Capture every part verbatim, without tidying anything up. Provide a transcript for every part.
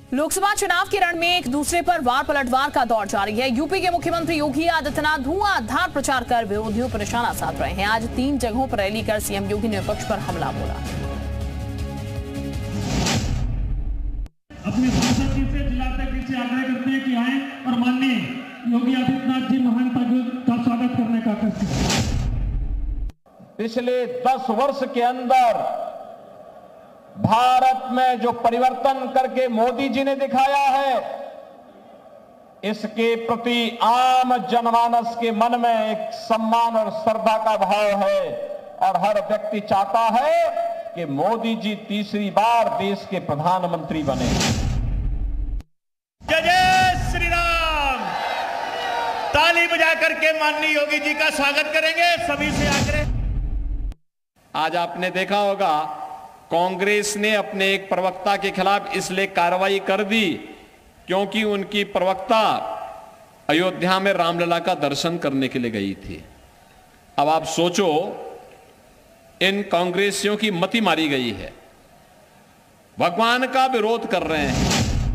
लोकसभा चुनाव के रण में एक दूसरे पर वार पलटवार का दौर जारी है। यूपी के मुख्यमंत्री योगी आदित्यनाथ धुआंधार प्रचार कर विरोधियों पर निशाना साध रहे हैं। आज तीन जगहों पर रैली कर सीएम योगी ने विपक्ष पर हमला बोला। अपने सांसद जी से जिलाध्यक्ष से आग्रह करते हैं कि आए और माननीय योगी आदित्यनाथ जी महानता का स्वागत करने का करते। पिछले दस वर्ष के अंदर भारत में जो परिवर्तन करके मोदी जी ने दिखाया है, इसके प्रति आम जनमानस के मन में एक सम्मान और श्रद्धा का भाव है और हर व्यक्ति चाहता है कि मोदी जी तीसरी बार देश के प्रधानमंत्री बने। जय जय श्री राम। ताली बजा करके माननीय योगी जी का स्वागत करेंगे। सभी से आग्रह। आज आपने देखा होगा कांग्रेस ने अपने एक प्रवक्ता के खिलाफ इसलिए कार्रवाई कर दी क्योंकि उनकी प्रवक्ता अयोध्या में रामलला का दर्शन करने के लिए गई थी। अब आप सोचो, इन कांग्रेसियों की मति मारी गई है, भगवान का विरोध कर रहे हैं।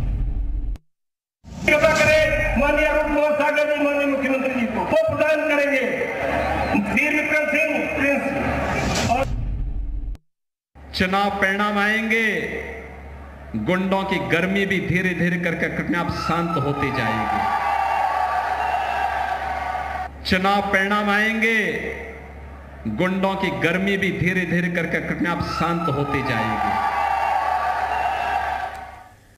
कृपा करें माननीय अरुण कुमार सागर जी माननीय मुख्यमंत्री जी को तो प्रदान करेंगे। वीर विक्रम सिंह प्रिंस और चुनाव परिणाम आएंगे, गुंडों की गर्मी भी धीरे धीरे करके अपने आप शांत होती जाएगी। चुनाव परिणाम आएंगे, गुंडों की गर्मी भी धीरे धीरे करके अपने आप शांत होती जाएगी।